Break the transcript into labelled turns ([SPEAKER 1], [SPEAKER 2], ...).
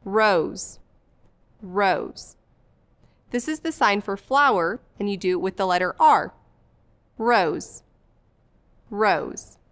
[SPEAKER 1] rose, rose. This is the sign for flower, and you do it with the letter R. Rose, rose.